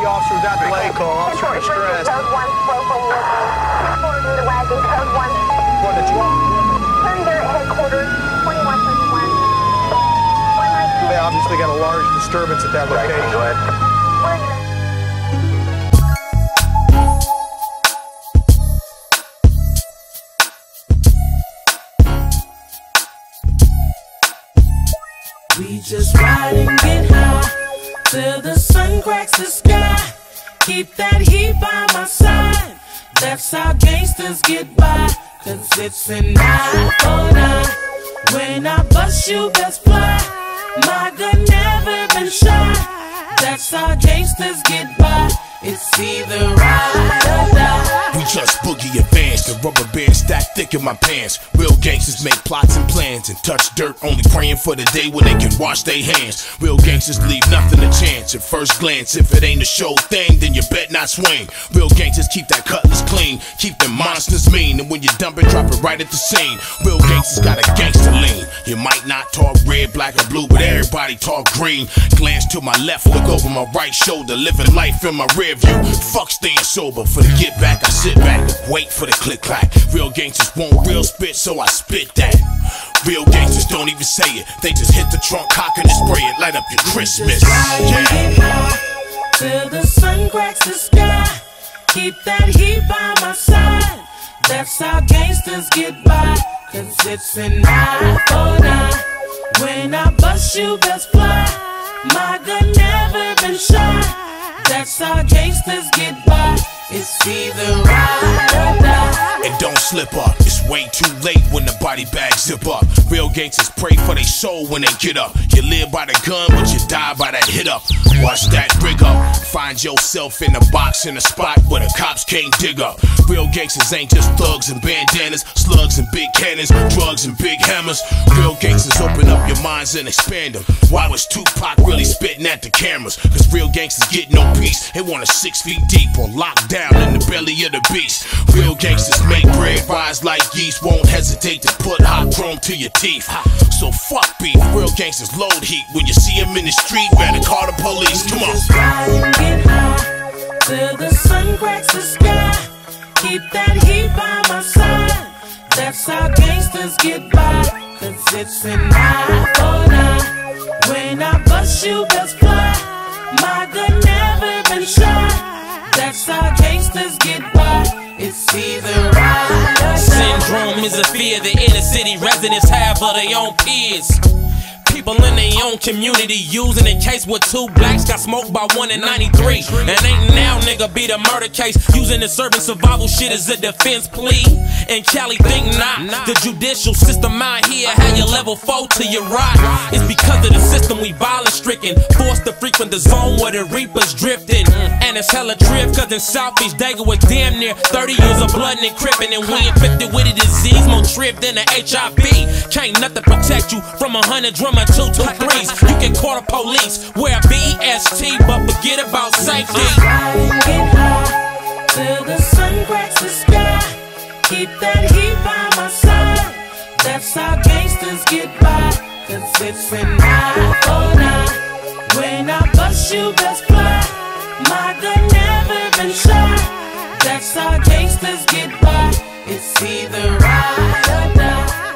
officer was at the lake call. Officer in distress. Code 1, slow from Woodland. Forwarding the wagon, code 1. What, the 12? Thunder headquarters, 2131. They obviously got a large disturbance at that location. Go ahead. We just ride and get high till the sun cracks the sky. Keep that heat by my side. That's how gangsters get by. Cause it's an eye for an eye. When I bust you best fly. My gun never been shy. That's how gangsters get by. It's either ride or die. We just boogie advanced, the rubber band stacked thick in my pants. Real gangsters make plots and plans and touch dirt, only praying for the day when they can wash their hands. Real gangsters leave nothing to chance. At first glance, if it ain't a show thing, then you bet not swing. Real gangsters keep that cutlass clean, keep them monsters mean, and when you dump it, drop it right at the scene. Real gangsters got a gangster lean. You might not talk red, black, or blue, but everybody talk green. Glance to my left, look over my right shoulder, living life in my rear view. Fuck staying sober, for the get back, I sit back, wait for the click clack. Real gangsters want real spit, so I spit that. Real gangsters don't even say it, they just hit the trunk, cock and spray it, light up your Christmas. Yeah. Till the sun cracks the sky. Keep that heat by my side. That's how gangsters get by. Cause it's an eye for an eye. When I bust you best fly. My gun never been shy. That's how gangsters get by. It's either ride or die. And don't slip up, it's way too late when the body bags zip up. Real gangsters pray for their soul when they get up. You live by the gun, but you die by that hit up. Watch that rig up, find yourself in a box in a spot where the cops can't dig up. Real gangsters ain't just thugs and bandanas, slugs and big cannons, drugs and big hammers. Real gangsters open up your minds and expand them. Why was Tupac really spitting at the cameras? Cause real gangsters get no peace, they want us 6 feet deep or locked down in the belly of the beast. Real gangsters make bread rise like yeast, won't hesitate to put hot chrome to your teeth. So fuck beef, real gangsters load heat. When you see them in the street, better call the police. Come on. Just ride and get high till the sun cracks the sky. Keep that heat by my side. That's how gangsters get by. Cause it's an eye for an eye. When I bust you best fly. My gun never been shy. That's how gangsters get by. It's either ride or die. Syndrome is a fear the inner city residents have of their own peers. People in their own community using a case where 2 blacks got smoked by 1 in 93. And ain't now, nigga, be the murder case. Using the urban survival shit as a defense plea. And Cali think not. The judicial system out here had you level 4 to your right. It's because of the system we violence stricken. Forced to frequent the zone where the reapers drifting. And it's hella trip cause in Southeast Dago was damn near 30 years of blood and crippin'. And we infected with a disease more trip than the HIV. Can't nothing protect you from 100 drummer 223s. You can call the police, wear BEST, but forget about safety. Ride and get high till the sun cracks the sky. Keep that heat by my side. That's how gangsters get by. Cause it's an eye for an eye. When I bust you best fly. My gun never been shy. That's how gangsters get by. It's either ride or die.